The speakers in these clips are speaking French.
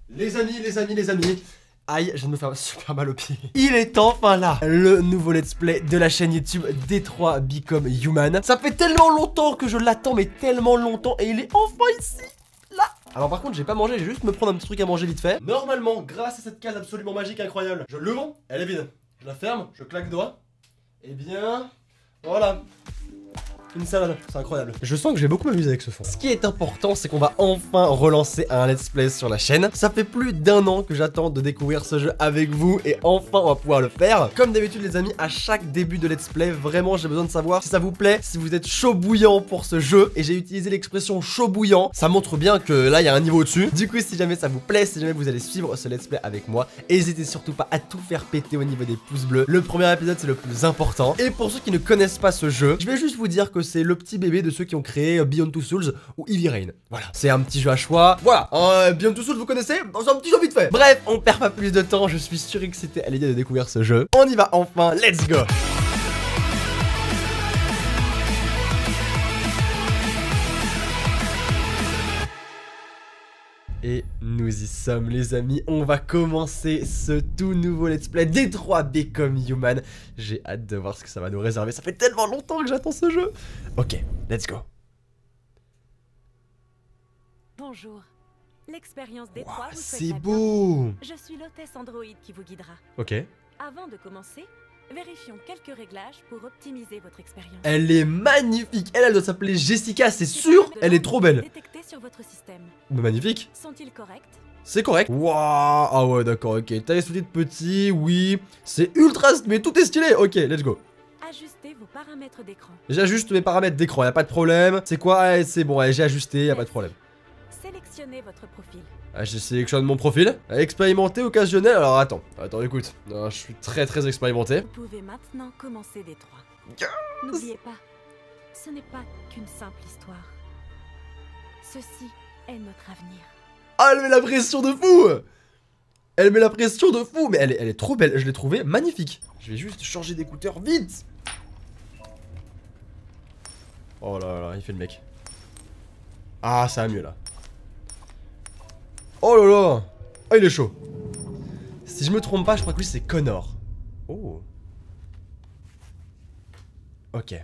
Les amis. Aïe, je viens de me faire super mal au pied. Il est enfin là, le nouveau let's play de la chaîne YouTube Détroit Become Human. Ça fait tellement longtemps que je l'attends, mais tellement longtemps, et il est enfin ici, là. Alors par contre, j'ai pas mangé, j'ai juste me prendre un petit truc à manger vite fait. Normalement, grâce à cette case absolument magique, incroyable, je l'ouvre, elle est vide. Je la ferme, je claque doigt. Et bien, voilà. Une salade, c'est incroyable. Je sens que j'ai beaucoup m'amusé avec ce fond. Ce qui est important, c'est qu'on va enfin relancer un let's play sur la chaîne. Ça fait plus d'1 an que j'attends de découvrir ce jeu avec vous et enfin on va pouvoir le faire. Comme d'habitude les amis, à chaque début de let's play, vraiment j'ai besoin de savoir si ça vous plaît, si vous êtes chaud bouillant pour ce jeu. Et j'ai utilisé l'expression chaud bouillant, ça montre bien que là il y a un niveau au-dessus. Du coup si jamais ça vous plaît, si jamais vous allez suivre ce let's play avec moi, n'hésitez surtout pas à tout faire péter au niveau des pouces bleus. Le premier épisode c'est le plus important. Et pour ceux qui ne connaissent pas ce jeu, je vais juste vous dire que c'est le petit bébé de ceux qui ont créé Beyond Two Souls ou Heavy Rain. Voilà, c'est un petit jeu à choix. Voilà, Beyond Two Souls vous connaissez? C'est un petit jeu vite fait. Bref, on perd pas plus de temps, je suis surexcité à l'idée de découvrir ce jeu. On y va enfin, let's go. Et nous y sommes les amis, on va commencer ce tout nouveau let's play Détroit Become Human. J'ai hâte de voir ce que ça va nous réserver, ça fait tellement longtemps que j'attends ce jeu. Ok, let's go. Bonjour, l'expérience Détroit vous souhaite c'est la beau. bienvenue. Je suis l'hôtesse Android qui vous guidera. Ok. Avant de commencer, vérifions quelques réglages pour optimiser votre expérience. Elle est magnifique, elle doit s'appeler Jessica, c'est sûr. Elle est trop belle. Détectés sur votre système. Mais magnifique. Sont-ils corrects? C'est correct. Waouh. Ah ouais d'accord, ok. Taille sous-titre petit, oui. C'est ultra, mais tout est stylé. Ok, let's go. Ajustez vos paramètres d'écran. J'ajuste mes paramètres d'écran, y a pas de problème. C'est quoi? Ouais, c'est bon, ouais, j'ai ajusté, y a pas de problème. Sélectionnez votre profil. Ah, je sélectionne mon profil. Expérimenté, occasionnel. Alors attends, écoute. Je suis très expérimenté. Vous pouvez maintenant commencer Détroit. Yes. N'oubliez pas, ce n'est pas qu'une simple histoire. Ceci est notre avenir. Ah, elle met la pression de fou. Elle met la pression de fou. Mais elle est trop belle, je l'ai trouvée magnifique. Je vais juste changer d'écouteur vite. Oh là là, il fait le mec. Ah, ça va mieux là. Oh là là. Oh, il est chaud. Si je me trompe pas, je crois que lui c'est Connor. Oh. Ok.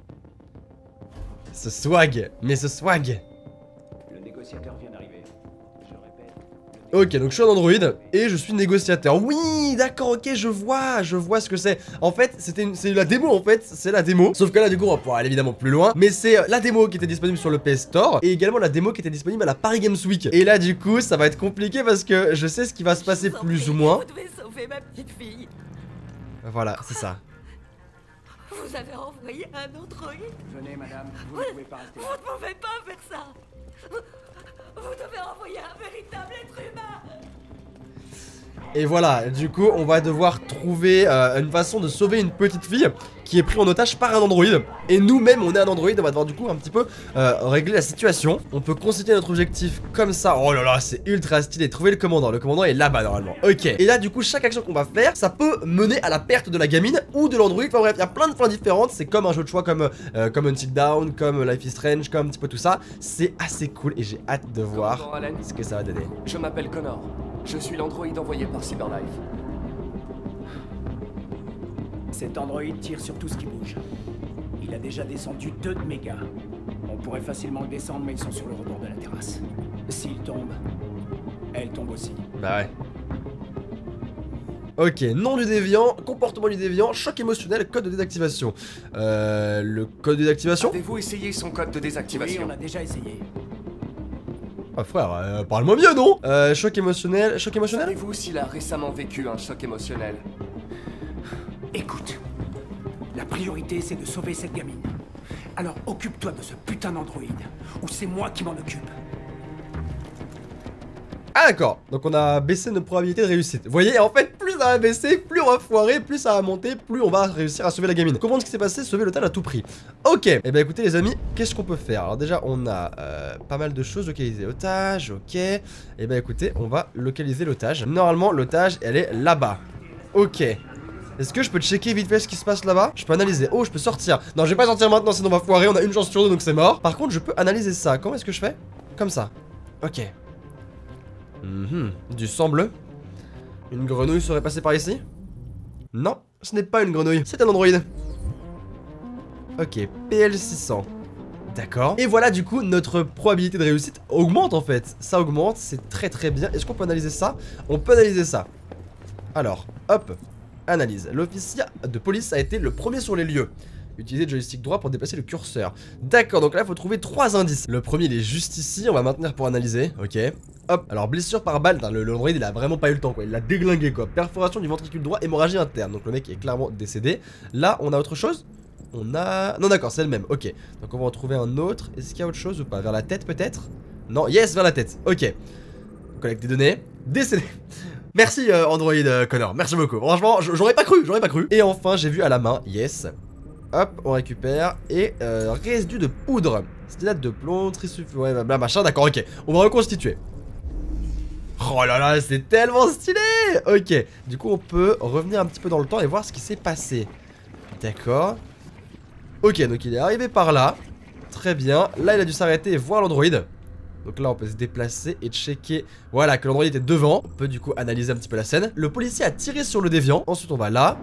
Ce swag. Mais ce swag. Le négociateur vient d'arriver. Je répète. Ok, donc je suis un Android et je suis négociateur. Oui, d'accord, ok, je vois ce que c'est. En fait, c'est la démo en fait, c'est la démo. Sauf que là, du coup, on va pouvoir aller évidemment plus loin. Mais c'est la démo qui était disponible sur le PS Store et également la démo qui était disponible à la Paris Games Week. Et là, du coup, ça va être compliqué parce que je sais ce qui va se passer plus ou moins. Vous devez sauver ma petite fille. Voilà, c'est ça. Vous avez envoyé un androïde. Venez, madame, vous ne pouvez pas rester Vous là. ne pouvez pas faire ça. Vous devez envoyer un véritable être humain. Et voilà, du coup, on va devoir trouver une façon de sauver une petite fille qui est prise en otage par un androïde. Et nous-mêmes, on est un androïde, on va devoir du coup un petit peu régler la situation. On peut constituer notre objectif comme ça. Oh là là, c'est ultra stylé. Trouver le commandant. Le commandant est là-bas normalement. Ok. Et là, du coup, chaque action qu'on va faire, ça peut mener à la perte de la gamine ou de l'androïde. Enfin bref, il y a plein de fins différentes. C'est comme un jeu de choix, comme Until Dawn, comme Life is Strange, comme un petit peu tout ça. C'est assez cool et j'ai hâte de voir Commandant Allen, ce que ça va donner. je m'appelle Connor. Je suis l'androïde envoyé par Cyberlife. Cet androïde tire sur tout ce qui bouge. Il a déjà descendu 2 de mes gars. On pourrait facilement le descendre, mais ils sont sur le rebord de la terrasse. S'il tombe, elle tombe aussi. Bah ouais. Ok, nom du déviant, comportement du déviant, choc émotionnel, code de désactivation. Le code de désactivation? Avez-vous essayé son code de Oui, désactivation? on a déjà essayé. Ah frère, parle-moi mieux non? Choc émotionnel, Savez-vous s'il a récemment vécu un choc émotionnel? Écoute, la priorité c'est de sauver cette gamine. Alors occupe-toi de ce putain d'androïde, ou c'est moi qui m'en occupe. Ah d'accord, donc on a baissé notre probabilité de réussite. Vous voyez, en fait, plus ça va baisser, plus on va foirer, plus ça va monter, plus on va réussir à sauver la gamine. Comprendre ce qui s'est passé, sauver l'otage à tout prix. Ok, et bah écoutez les amis, qu'est-ce qu'on peut faire? Alors déjà, on a pas mal de choses, localiser l'otage, ok. Et bah écoutez, on va localiser l'otage. Normalement, l'otage, elle est là-bas. Ok. Est-ce que je peux checker vite fait ce qui se passe là-bas? Je peux analyser. Oh, je peux sortir. Non, je vais pas sortir maintenant, sinon on va foirer. On a une chance sur deux, donc c'est mort. Par contre, je peux analyser ça. Comment est-ce que je fais? Comme ça. Ok. Du sang bleu. Une grenouille serait passée par ici? Non, ce n'est pas une grenouille, c'est un androïde. Ok, PL600. D'accord. Et voilà, du coup, notre probabilité de réussite augmente en fait. Ça augmente, c'est très très bien. Est-ce qu'on peut analyser ça? On peut analyser ça. Alors, hop, analyse. L'officier de police a été le premier sur les lieux. Utilisez le joystick droit pour déplacer le curseur. D'accord, donc là, il faut trouver 3 indices. Le premier, il est juste ici, on va maintenir pour analyser. Ok. Hop, alors blessure par balle, le androïde il a vraiment pas eu le temps quoi, il l'a déglingué quoi. Perforation du ventricule droit, hémorragie interne. Donc le mec est clairement décédé. Là, on a autre chose? On a... Non d'accord, c'est le même, ok. Donc on va en trouver un autre. Est-ce qu'il y a autre chose ou pas? Vers la tête peut-être? Non, yes, vers la tête, ok. On collecte des données. Décédé. Merci Android Connor, merci beaucoup. Franchement, j'aurais pas cru, Et enfin, j'ai vu à la main, yes. Hop, on récupère. Et résidu de poudre. Stylate de plomb, trisulfure, ouais, bla machin, d'accord, ok. On va reconstituer. Oh là là, c'est tellement stylé. Ok, du coup on peut revenir un petit peu dans le temps et voir ce qui s'est passé. D'accord. Ok, donc il est arrivé par là. Très bien, là il a dû s'arrêter et voir l'androïde. Donc là on peut se déplacer et checker. Voilà, que l'androïde était devant. On peut du coup analyser un petit peu la scène. Le policier a tiré sur le déviant. Ensuite on va là.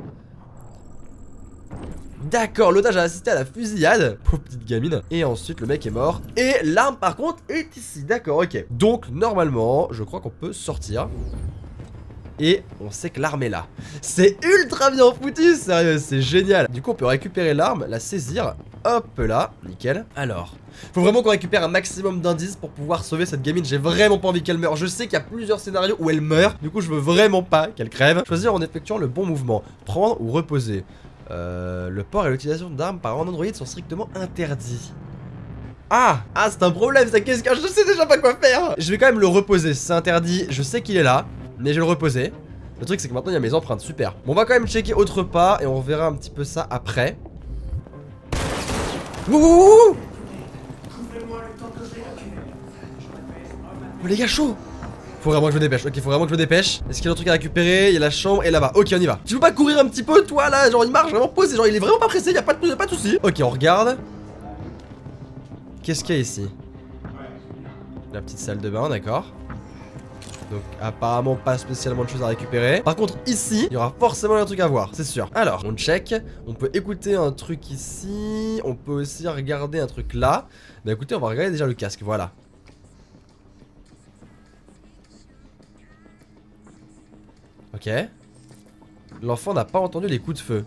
D'accord, l'otage a assisté à la fusillade. Pauvre petite gamine. Et ensuite le mec est mort. Et l'arme par contre est ici. D'accord, ok. Donc normalement, je crois qu'on peut sortir. Et on sait que l'arme est là. C'est ultra bien foutu, sérieux, c'est génial. Du coup on peut récupérer l'arme, la saisir. Hop là, nickel. Alors, faut vraiment qu'on récupère un maximum d'indices pour pouvoir sauver cette gamine. J'ai vraiment pas envie qu'elle meure. Je sais qu'il y a plusieurs scénarios où elle meurt. Du coup je veux vraiment pas qu'elle crève. Choisir en effectuant le bon mouvement. Prendre ou reposer. Le port et l'utilisation d'armes par un androïde sont strictement interdits. Ah, c'est un problème ça, qu'est-ce que je sais déjà pas quoi faire. Je vais quand même le reposer, c'est interdit, je sais qu'il est là, mais je vais le reposer. Le truc c'est que maintenant il y a mes empreintes, super. Bon, on va quand même checker autre part et on verra un petit peu ça après. Wouhou. Oh les gars, chaud. Faut vraiment que je me dépêche, ok, faut vraiment que je me dépêche. Est-ce qu'il y a un truc à récupérer? Il y a la chambre et là-bas, ok on y va. Tu veux pas courir un petit peu toi là? Genre il marche vraiment posé, genre il est vraiment pas pressé, y'a pas de soucis. Ok, on regarde. Qu'est-ce qu'il y a ici? La petite salle de bain, d'accord. Donc apparemment pas spécialement de choses à récupérer. Par contre ici, il y aura forcément un truc à voir, c'est sûr. Alors, on check, on peut écouter un truc ici. On peut aussi regarder un truc là. Bah écoutez, on va regarder déjà le casque, voilà. Ok. L'enfant n'a pas entendu les coups de feu.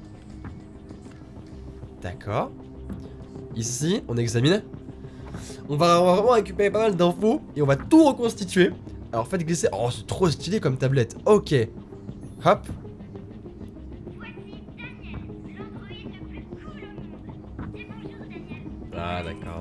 D'accord. Ici, on examine. On va vraiment récupérer pas mal d'infos et on va tout reconstituer. Alors faites glisser. Oh, c'est trop stylé comme tablette. Ok. Hop. Ah, d'accord.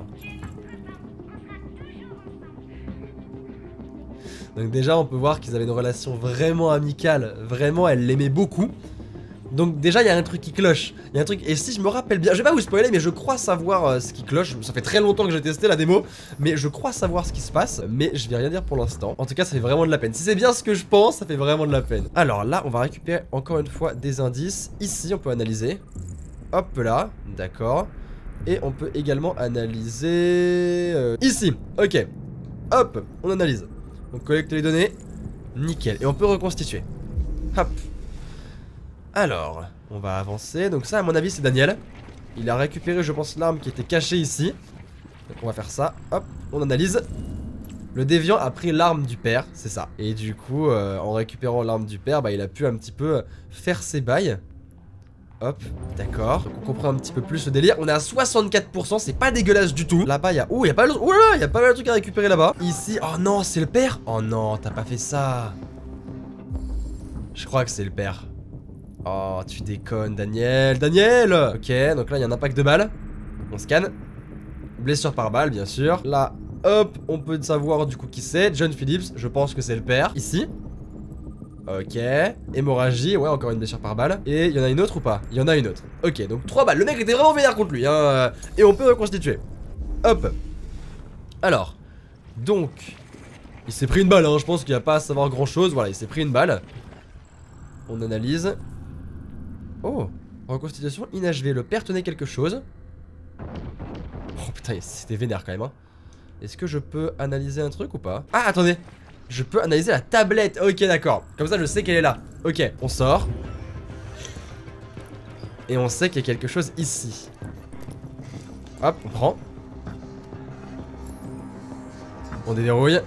Donc déjà on peut voir qu'ils avaient une relation vraiment amicale. Vraiment elle l'aimait beaucoup. Donc déjà il y a un truc qui cloche. Il y a un truc, et si je me rappelle bien, je vais pas vous spoiler mais je crois savoir ce qui cloche. Ça fait très longtemps que j'ai testé la démo, mais je crois savoir ce qui se passe. Mais je vais rien dire pour l'instant. En tout cas ça fait vraiment de la peine. Si c'est bien ce que je pense, ça fait vraiment de la peine. Alors là on va récupérer encore une fois des indices. Ici on peut analyser. Hop là, d'accord. Et on peut également analyser ici, ok. Hop, on analyse. On collecte les données. Nickel. Et on peut reconstituer. Hop. Alors, on va avancer. Donc ça, à mon avis, c'est Daniel. Il a récupéré, je pense, l'arme qui était cachée ici. Donc on va faire ça. Hop, on analyse. Le déviant a pris l'arme du père, c'est ça. Et du coup, en récupérant l'arme du père, bah, il a pu un petit peu faire ses bails. Hop, d'accord. On comprend un petit peu plus le délire. On est à 64%, c'est pas dégueulasse du tout. Là-bas, il y a... Oh, il y a pas... Oh là là, il y a pas mal de trucs à récupérer là-bas. Ici... Oh non, c'est le père. Oh non, t'as pas fait ça. Je crois que c'est le père. Oh, tu déconnes, Daniel. Daniel. Ok, donc là, il y a un impact de balle. On scanne. Blessure par balle, bien sûr. Là, hop, on peut savoir du coup qui c'est. John Phillips, je pense que c'est le père. Ici. Ok, hémorragie, ouais, encore une blessure par balle. Et il y en a une autre ou pas? Il y en a une autre. Ok, donc 3 balles, le mec était vraiment vénère contre lui hein. Et on peut reconstituer. Hop. Alors, donc il s'est pris une balle hein. Je pense qu'il n'y a pas à savoir grand chose. Voilà, il s'est pris une balle. On analyse. Oh, reconstitution inachevée. Le père tenait quelque chose. Oh putain, c'était vénère quand même hein. Est-ce que je peux analyser un truc ou pas? Ah, attendez. Je peux analyser la tablette. Ok, d'accord. Comme ça, je sais qu'elle est là. Ok, on sort. Et on sait qu'il y a quelque chose ici. Hop, on prend. On déverrouille.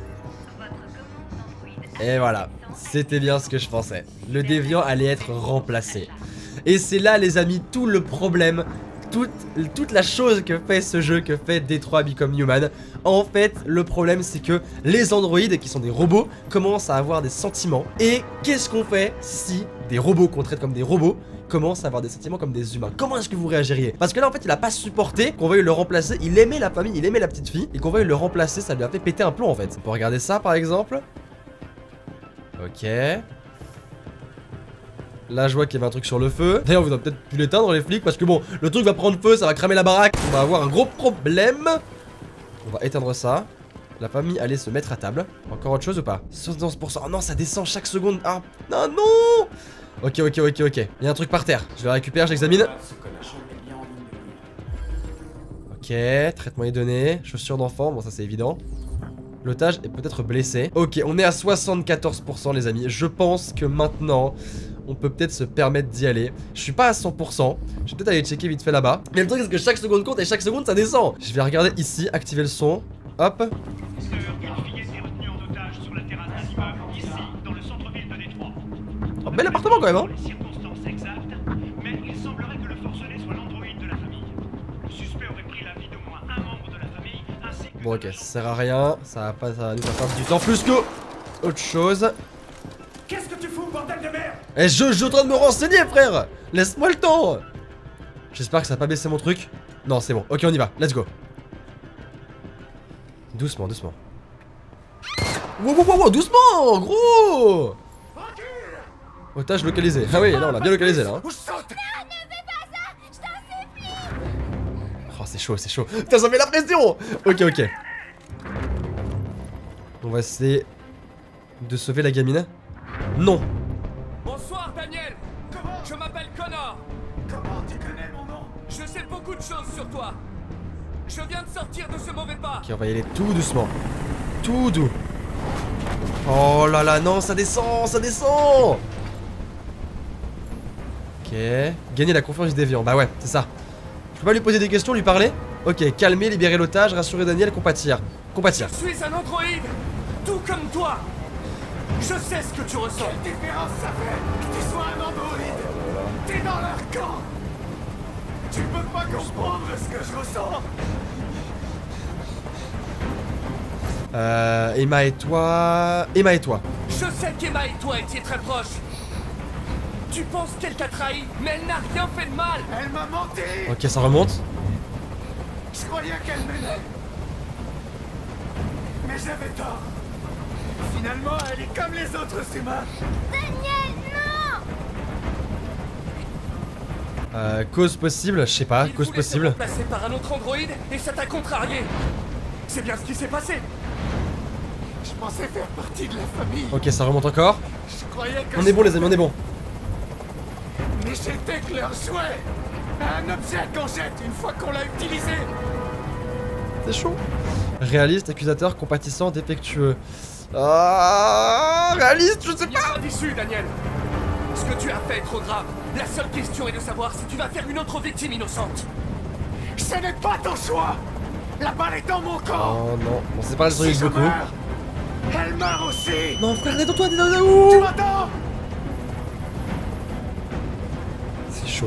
Et voilà. C'était bien ce que je pensais. Le déviant allait être remplacé. Et c'est là, les amis, tout le problème. Toute la chose que fait ce jeu, que fait Detroit Become Human. En fait, le problème, c'est que les androïdes, qui sont des robots, commencent à avoir des sentiments. Et qu'est-ce qu'on fait si des robots qu'on traite comme des robots commencent à avoir des sentiments comme des humains? Comment est-ce que vous réagiriez? Parce que là, en fait, il a pas supporté qu'on veuille le remplacer. Il aimait la famille, il aimait la petite fille. Et qu'on veuille le remplacer, ça lui a fait péter un plomb, en fait. On peut regarder ça, par exemple. Ok. Là, je vois qu'il y avait un truc sur le feu. D'ailleurs, vous avez peut-être pu l'éteindre, les flics, parce que bon, le truc va prendre feu, ça va cramer la baraque. On va avoir un gros problème. On va éteindre ça. La famille allait se mettre à table. Encore autre chose ou pas? 71%. Oh non, ça descend chaque seconde. Ah, non, non. Ok. Il y a un truc par terre. Je le récupère, j'examine. Ok, traitement est donné. Chaussures d'enfant, bon, ça c'est évident. L'otage est peut-être blessé. Ok, on est à 74%, les amis. Je pense que maintenant, on peut peut-être se permettre d'y aller. Je suis pas à 100%. Je vais peut-être aller checker vite fait là-bas. Mais le truc, c'est que chaque seconde compte et chaque seconde, ça descend. Je vais regarder ici, activer le son. Hop. Oh, bel appartement quand même, hein. Bon, ok, ça sert à rien. Ça va pas, ça va nous faire perdre du temps plus que autre chose. Qu'est-ce que tu fous, bordel de merde? Eh, je suis en train de me renseigner, frère. Laisse-moi le temps. J'espère que ça va pas baisser mon truc. Non, c'est bon. Ok, on y va. Let's go. Doucement. Wow, doucement, gros. Otage localisé. Ah oui, là, on l'a bien localisé, là. Hein. Oh, c'est chaud. Putain, ça met la pression. Ok. On va essayer de sauver la gamine. Non. Bonsoir, Daniel. Je m'appelle Connor. Comment tu connais mon nom? Je sais beaucoup de choses sur toi. Je viens de sortir de ce mauvais pas. Ok, on va y aller tout doucement. Tout doux. Oh là là, non, ça descend. Ok. Gagner la confiance du déviant. Bah ouais, c'est ça. Je peux pas lui poser des questions, lui parler? Ok, calmer, libérer l'otage, rassurer Daniel, compatir. Je suis un androïde, tout comme toi. Je sais ce que tu ressens. Quelle différence ça fait que tu sois un androïde? T'es dans leur camp. Tu peux pas comprendre ce que je ressens. Emma et toi... Je sais qu'Emma et toi étiez très proches. Tu penses qu'elle t'a trahi, mais elle n'a rien fait de mal. Elle m'a menti. Ok, ça remonte. Je croyais qu'elle m'aimait. Mais j'avais tort. Finalement, elle est comme les autres humains. Cause possible, je sais pas, cause possible. Remplacé par un autre androïde et ça t'a contrarié. C'est bien ce qui s'est passé. Je pensais faire partie de la famille. Ok, ça remonte encore. Je croyais que On est bon, les amis, on est bon. Mais j'étais que leur jouet. Un objet qu'on jette une fois qu'on l'a utilisé. C'est chaud. Réaliste, accusateur, compatissant, défectueux. Ah, réaliste, je sais Il n'y a pas. pas d'issue, Daniel. Ce que tu as fait est trop grave. La seule question est de savoir si tu vas faire une autre victime innocente. Ce n'est pas ton choix. La balle est dans mon camp. Oh non, bon, c'est pas le truc Si je beaucoup. meurs, elle meurt aussi. Non, frère, détends-toi, Tu où? m'entends? C'est chaud.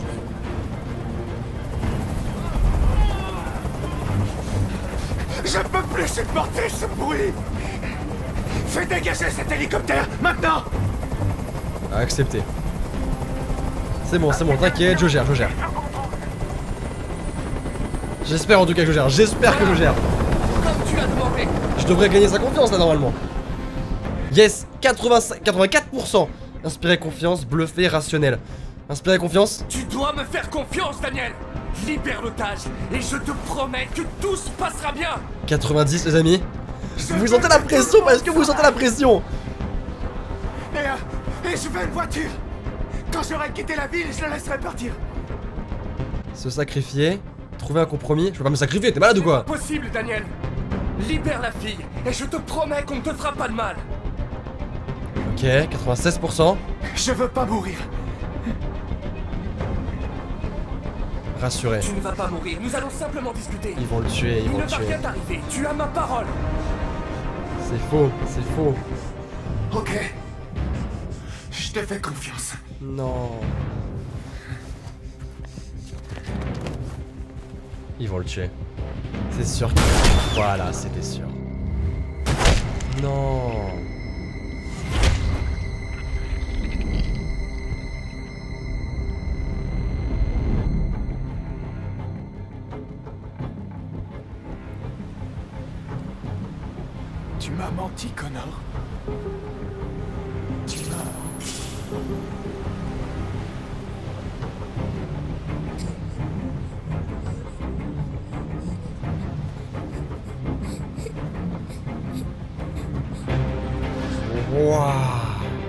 Je peux plus supporter ce bruit. Fais dégager cet hélicoptère, maintenant. Accepté. C'est bon, t'inquiète, je gère. J'espère en tout cas que je gère, Comme tu as demandé. Je devrais gagner sa confiance là normalement. Yes, 84%. Inspirer confiance, bluffer, rationnel. Inspirer confiance. Tu dois me faire confiance, Daniel. Libère l'otage et je te promets que tout se passera bien. 90 les amis. Vous sentez la pression? Est-ce que vous sentez la pression? Et je veux une voiture. Quand j'aurai quitté la ville, je la laisserai partir. Se sacrifier. Trouver un compromis. Je peux pas me sacrifier, t'es malade ou quoi? Possible, Daniel. Libère la fille, et je te promets qu'on ne te fera pas de mal. Ok, 96%. Je veux pas mourir. Rassuré. Tu ne vas pas mourir, nous allons simplement discuter. Ils vont le tuer, ils Il vont ne le va tuer. rien t'arriver, tu as ma parole. C'est faux, c'est faux. Ok. Je te fais confiance. Non. Ils vont le tuer. C'est sûr qu'ils vont le tuer. Voilà, c'était sûr. Non. Tu m'as menti, Connor. Tu m'as... Waouh.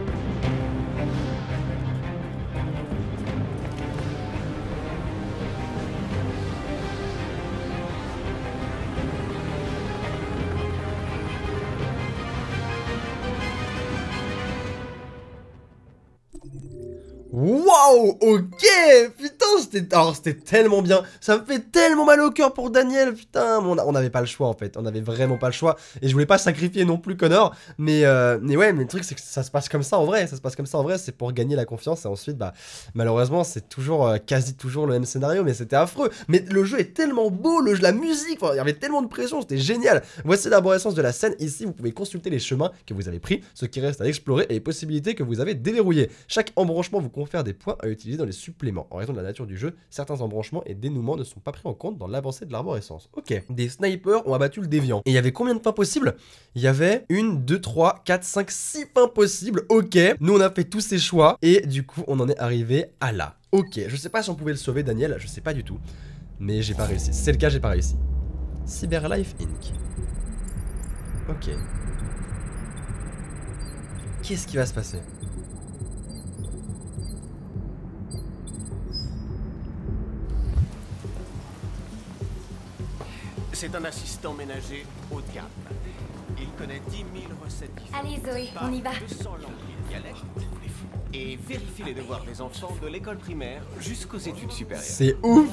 Waouh, ok, putain, c'était tellement bien, ça me fait tellement mal au cœur pour Daniel, putain, on n'avait pas le choix en fait, on avait vraiment pas le choix, et je voulais pas sacrifier non plus Connor, mais ouais, mais le truc c'est que ça se passe comme ça en vrai, c'est pour gagner la confiance, et ensuite, bah, malheureusement, c'est toujours, quasi toujours le même scénario, mais c'était affreux, mais le jeu est tellement beau, la musique, il y avait tellement de pression, c'était génial. Voici l'arborescence de la scène, ici vous pouvez consulter les chemins que vous avez pris, ce qui reste à explorer et les possibilités que vous avez déverrouillées. Chaque embranchement vous confère des points à utiliser dans les suppléments. En raison de la nature du jeu, certains embranchements et dénouements ne sont pas pris en compte dans l'avancée de l'arborescence. Ok, des snipers ont abattu le déviant. Et il y avait combien de fins possibles? Il y avait 1, 2, 3, 4, 5, 6 fins possibles. Ok, nous on a fait tous ces choix et du coup on en est arrivé à là. Ok, je sais pas si on pouvait le sauver Daniel, je sais pas du tout. Mais j'ai pas réussi. Si c'est le cas, j'ai pas réussi. Cyberlife Inc. Ok. Qu'est-ce qui va se passer? C'est un assistant ménager haut de gamme. Il connaît 10 000 recettes différentes. Allez Zoé, on y va. 200 langues et dialectes. Et vérifie les devoirs des enfants de l'école primaire jusqu'aux études supérieures. C'est ouf!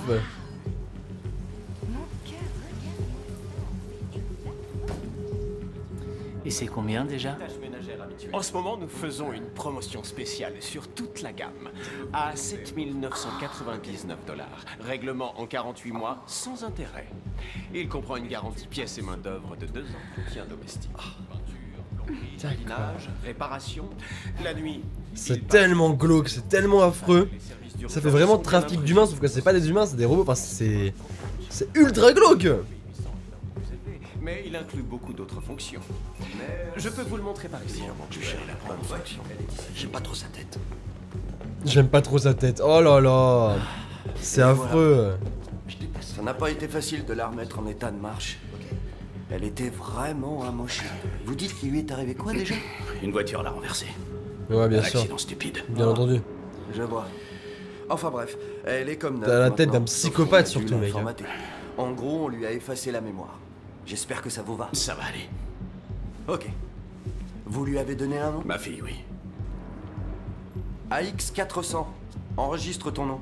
Et c'est combien déjà? Tâches ménagères habituelles. En ce moment, nous faisons une promotion spéciale sur toute la gamme à 7 999 $. Règlement en 48 mois sans intérêt. Il comprend une garantie pièces et main-d'œuvre de 2 ans. Soutien domestique. Jardinage, réparation. La nuit. C'est tellement glauque, c'est tellement affreux. Ça fait vraiment trafic d'humains, sauf que c'est pas des humains, c'est des robots. Enfin, c'est ultra glauque. Mais il inclut beaucoup d'autres fonctions. Je peux vous le montrer par ici. J'aime pas trop sa tête. J'aime pas trop sa tête. Oh là là. C'est affreux. Ça n'a pas été facile de la remettre en état de marche. Elle était vraiment amochée. Vous dites qu'il lui est arrivé quoi déjà? Une voiture l'a renversée. Ouais, bien Un sûr. accident stupide. Bien entendu. Je vois. Enfin bref, elle est comme T'as la tête maintenant, d'un sauf psychopathe qu'on a dû surtout, mec. l'informater. En gros, on lui a effacé la mémoire. J'espère que ça vous va. Ça va aller. Ok. Vous lui avez donné un nom? Ma fille, oui. AX400. Enregistre ton nom.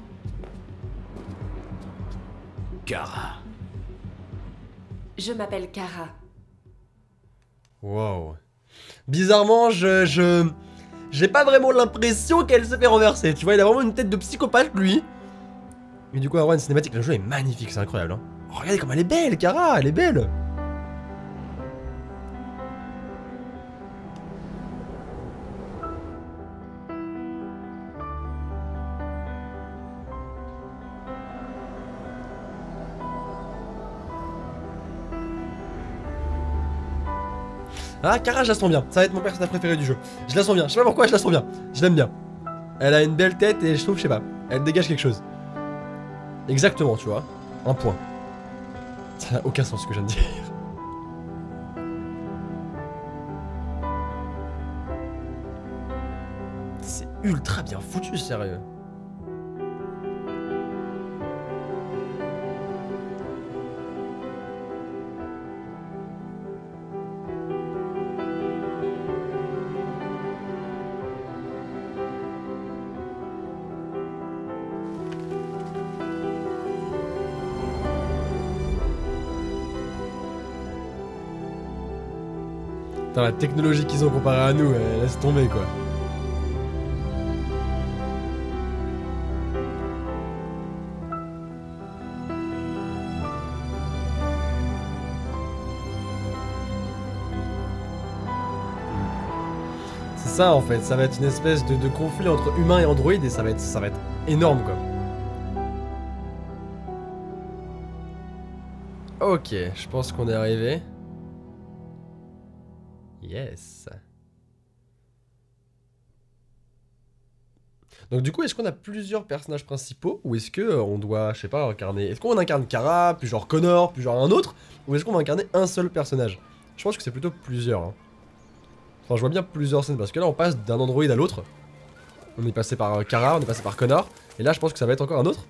Kara. Je m'appelle Kara. Wow. Bizarrement, j'ai pas vraiment l'impression qu'elle se fait renverser. Tu vois, il a vraiment une tête de psychopathe, lui. Mais du coup, avoir une cinématique, le jeu est magnifique, c'est incroyable. Hein. Oh, regardez comme elle est belle, Kara, elle est belle. Ah, Kara, je la sens bien. Ça va être mon personnage préféré du jeu. Je la sens bien. Je sais pas pourquoi, je la sens bien. Je l'aime bien. Elle a une belle tête et je trouve, je sais pas, elle dégage quelque chose. Exactement, tu vois. Un point. Ça n'a aucun sens ce que je viens de dire. C'est ultra bien foutu, sérieux. Putain, la technologie qu'ils ont comparée à nous, laisse tomber quoi. C'est ça en fait, ça va être une espèce de conflit entre humains et androïdes et ça va être énorme quoi. Ok, je pense qu'on est arrivé. Yes. Donc du coup, est-ce qu'on a plusieurs personnages principaux ou est-ce que on doit, je sais pas, incarner... Est-ce qu'on incarne Kara, puis genre Connor, puis genre un autre? Ou est-ce qu'on va incarner un seul personnage? Je pense que c'est plutôt plusieurs. Hein. Enfin, je vois bien plusieurs scènes parce que là, on passe d'un androïde à l'autre. On est passé par Kara, on est passé par Connor. Et là, je pense que ça va être encore un autre.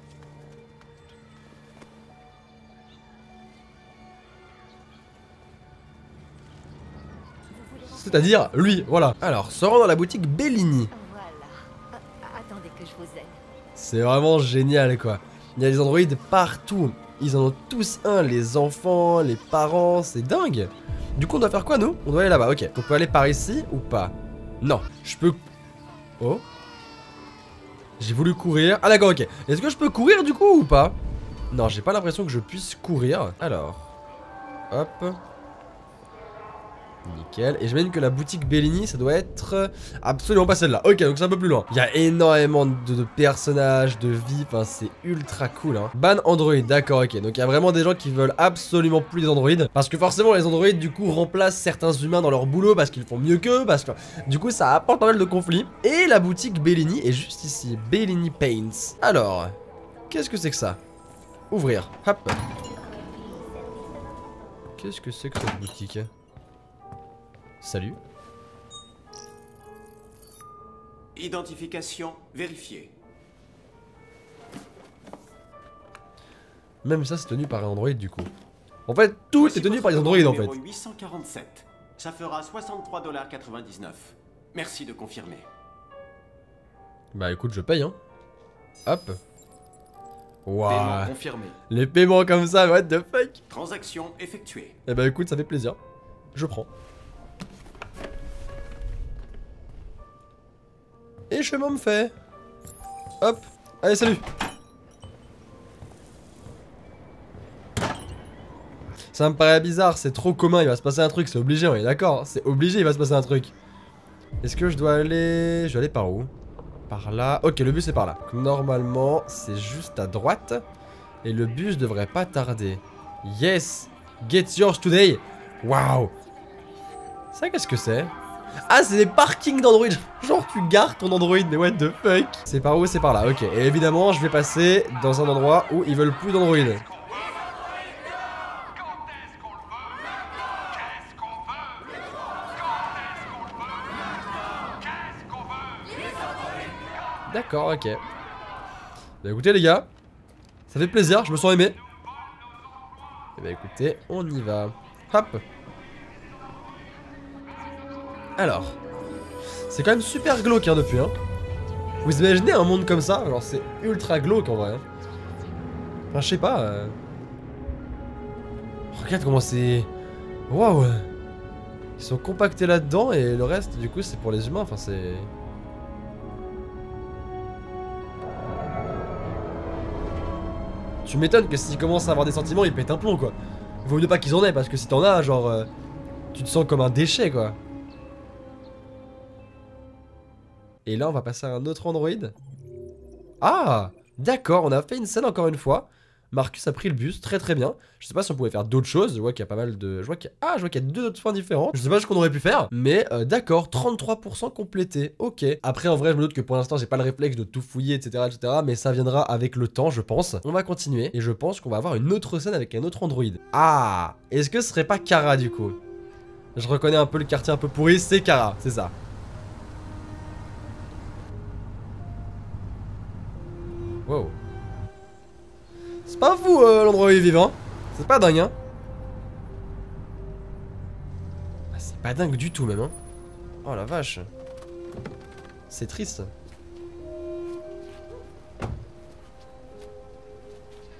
C'est-à-dire lui, voilà. Alors, se rend dans la boutique Bellini. Voilà. Attendez que je vous aide. C'est vraiment génial quoi. Il y a des androïdes partout. Ils en ont tous un, les enfants, les parents, c'est dingue. Du coup on doit faire quoi nous? On doit aller là-bas, ok. On peut aller par ici ou pas? Non, je peux... Oh. J'ai voulu courir. Ah d'accord, ok. Est-ce que je peux courir du coup ou pas? Non, j'ai pas l'impression que je puisse courir. Alors. Hop. Nickel. Et j'imagine que la boutique Bellini, ça doit être absolument pas celle-là. Ok, donc c'est un peu plus loin. Il y a énormément de personnages, de vie. Enfin, c'est ultra cool. Hein. Ban Android, d'accord, ok. Donc il y a vraiment des gens qui veulent absolument plus des androïdes. Parce que forcément, les androïdes, du coup, remplacent certains humains dans leur boulot parce qu'ils font mieux qu'eux. Parce que du coup, ça apporte pas mal de conflits. Et la boutique Bellini est juste ici. Bellini Paints. Alors, qu'est-ce que c'est que ça? Ouvrir. Hop. Qu'est-ce que c'est que cette boutique? Salut. Identification vérifiée. Même ça, c'est tenu par un androïde du coup. En fait, tout est tenu par les androïdes en fait. 847. Ça fera 63,99 $. Merci de confirmer. Bah écoute, je paye hein. Hop. Waouh. Paiement confirmé. Les paiements comme ça, what the fuck. Transaction effectuée. Eh bah écoute, ça fait plaisir. Je prends. Et chemin me fait. Hop. Allez, salut. Ça me paraît bizarre, c'est trop commun, il va se passer un truc, c'est obligé, on est d'accord. C'est obligé, il va se passer un truc. Est-ce que je dois aller... Je dois aller par où? Par là. Ok, le bus est par là. Donc, normalement, c'est juste à droite. Et le bus devrait pas tarder. Yes. Get yours today. Waouh. Ça, qu'est-ce que c'est? Ah, c'est des parkings d'Android. Genre, tu gares ton Android, mais what the fuck? C'est par où? C'est par là, ok. Et évidemment, je vais passer dans un endroit où ils veulent plus d'Android. D'accord, ok. Bah écoutez les gars, ça fait plaisir, je me sens aimé. Et bah écoutez, on y va. Hop. Alors, c'est quand même super glauque hein depuis hein. Vous imaginez un monde comme ça? Alors c'est ultra glauque en vrai. Enfin je sais pas. Regarde comment c'est... Waouh. Ils sont compactés là-dedans et le reste du coup c'est pour les humains. Enfin c'est... Tu m'étonnes que s'ils commencent à avoir des sentiments, ils pètent un plomb quoi. Vaut mieux pas qu'ils en aient parce que si t'en as, genre, tu te sens comme un déchet quoi. Et là, on va passer à un autre Android. Ah, d'accord, on a fait une scène encore une fois. Marcus a pris le bus, très très bien. Je sais pas si on pouvait faire d'autres choses. Je vois qu'il y a pas mal de... Je vois qu'il y a deux autres fins différentes. Je sais pas ce qu'on aurait pu faire. Mais d'accord, 33% complété. Ok. Après, en vrai, je me doute que pour l'instant, j'ai pas le réflexe de tout fouiller, etc., etc. Mais ça viendra avec le temps, je pense. On va continuer. Et je pense qu'on va avoir une autre scène avec un autre Android. Ah, est-ce que ce serait pas Kara du coup? Je reconnais un peu le quartier un peu pourri. C'est Kara, c'est ça. Wow. C'est pas fou l'endroit où ils vivent hein. C'est pas dingue hein. Ah, c'est pas dingue du tout même hein. Oh la vache. C'est triste.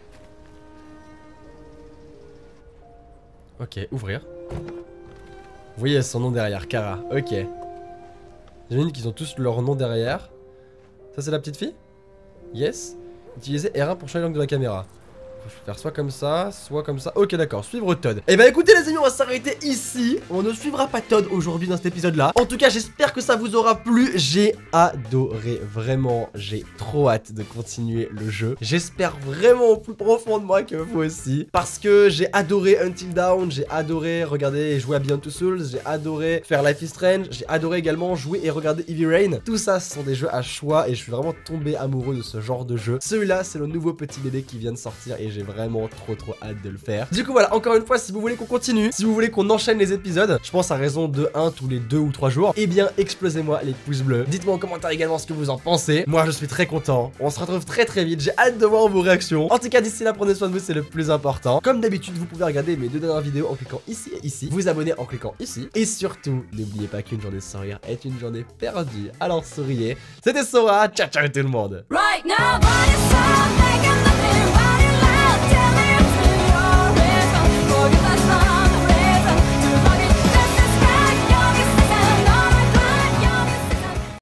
Ok, ouvrir. Vous voyez son nom derrière, Kara. Ok. J'imagine qu'ils ont tous leur nom derrière. Ça c'est la petite fille? Yes. Utilisez R1 pour changer l'angle de la caméra. Je vais faire soit comme ça, soit comme ça. Ok d'accord, suivre Todd. Et bah écoutez les amis, on va s'arrêter ici. On ne suivra pas Todd aujourd'hui dans cet épisode là. En tout cas j'espère que ça vous aura plu. J'ai adoré, vraiment j'ai trop hâte de continuer le jeu. J'espère vraiment au plus profond de moi que vous aussi. Parce que j'ai adoré Until Dawn, j'ai adoré regarder et jouer à Beyond Two Souls, j'ai adoré faire Life is Strange, j'ai adoré également jouer et regarder Heavy Rain. Tout ça ce sont des jeux à choix et je suis vraiment tombé amoureux de ce genre de jeu. Celui-là c'est le nouveau petit bébé qui vient de sortir et j'ai vraiment trop hâte de le faire. Du coup voilà, encore une fois, si vous voulez qu'on continue, si vous voulez qu'on enchaîne les épisodes, je pense à raison de 1 tous les 2 ou 3 jours, eh bien explosez-moi les pouces bleus. Dites-moi en commentaire également ce que vous en pensez. Moi je suis très content. On se retrouve très vite, j'ai hâte de voir vos réactions. En tout cas d'ici là, prenez soin de vous, c'est le plus important. Comme d'habitude, vous pouvez regarder mes 2 dernières vidéos en cliquant ici et ici, vous abonner en cliquant ici. Et surtout, n'oubliez pas qu'une journée sans rire est une journée perdue. Alors souriez. C'était Sora, ciao tout le monde. Right now,